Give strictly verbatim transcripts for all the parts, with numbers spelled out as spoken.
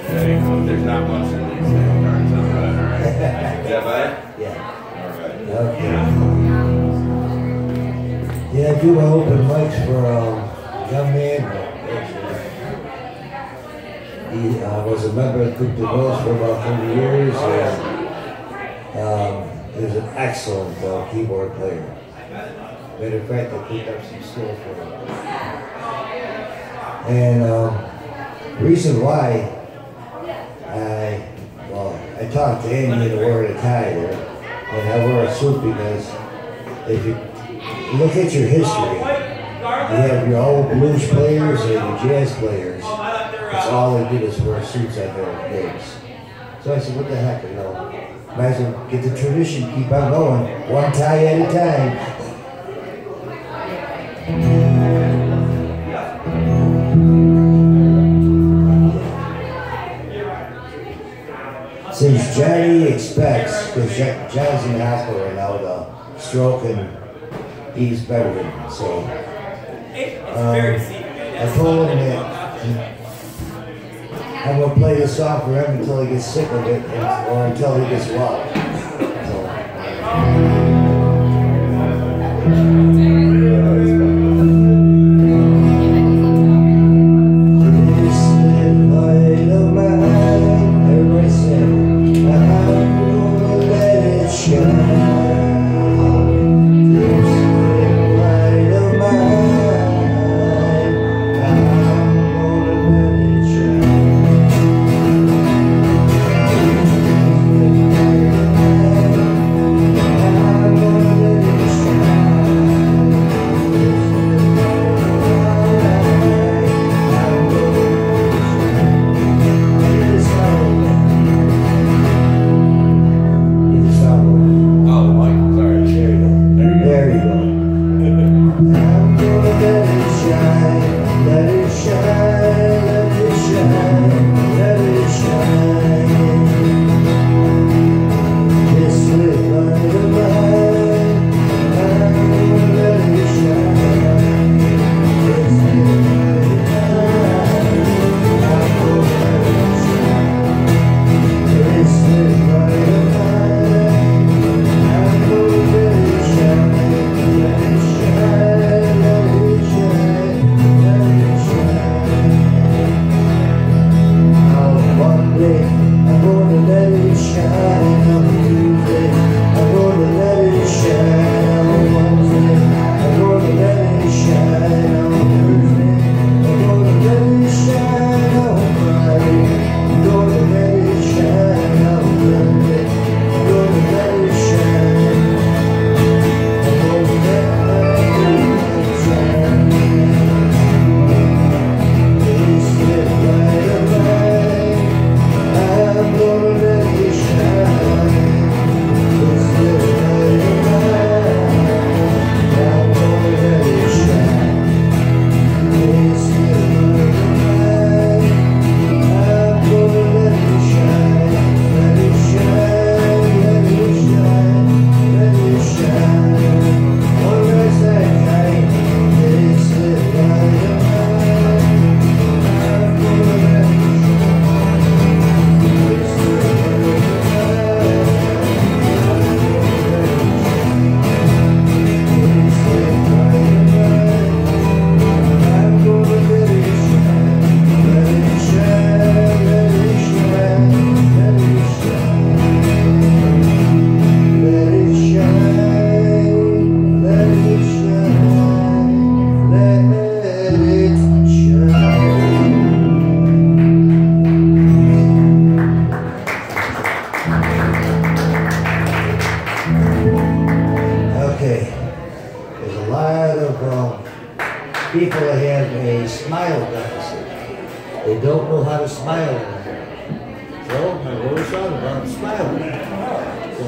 There's not much in these cards. Alright. Is that bad? Yeah. Alright. Okay. Yeah, I do my open mics for um, a young man. He uh, was a member of Group de Rose for about thirty years. And, um, he was an excellent uh, keyboard player. Matter of fact, I picked up some skills for him. And um, the reason why I, well, I talked to Andy and wore a tie there, and I wore a suit because if you look at your history, you have your old blues players and your jazz players. That's all they did is wear suits at their gigs. So I said, what the heck, you know, might as well get the tradition, keep on going, one tie at a time. Since Johnny expects, because Johnny's in the hospital right now with a stroke and he's bedridden, so um, I told him that I'm going to play this song for him until he gets sick of it, and, or until he gets well. So. People that have a smile deficit. They don't know how to smile anymore. So I wrote a song about smiling. So,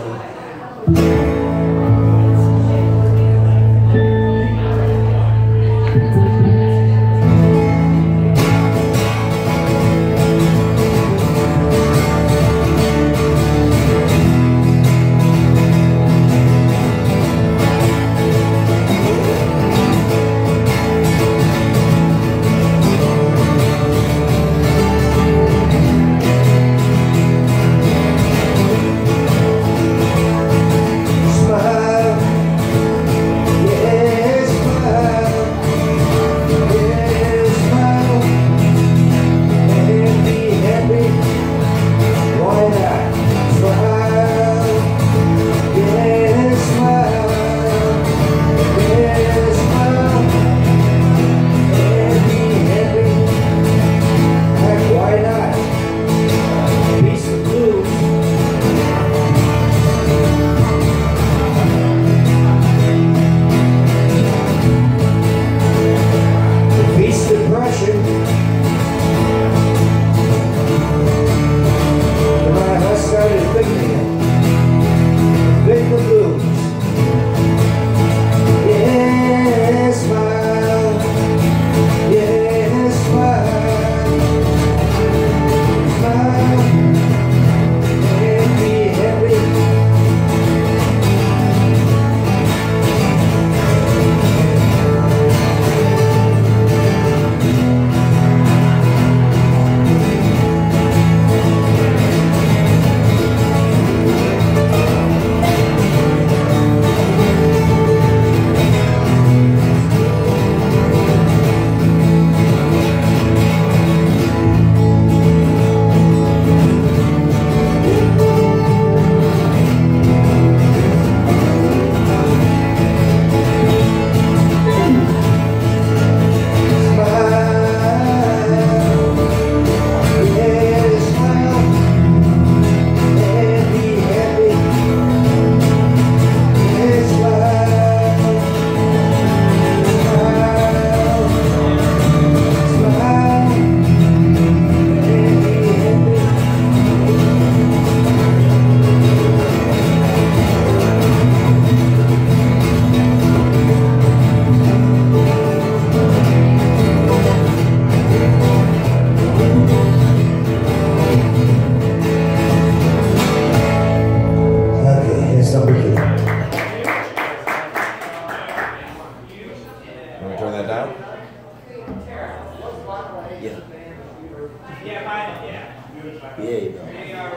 Yeah, you know.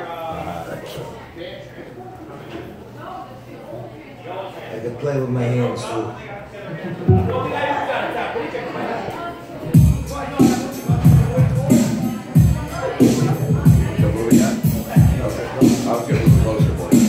I can play with my hands too. So what we got? Okay. I'll get a little closer for you.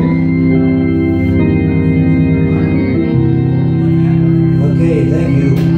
Okay, thank you.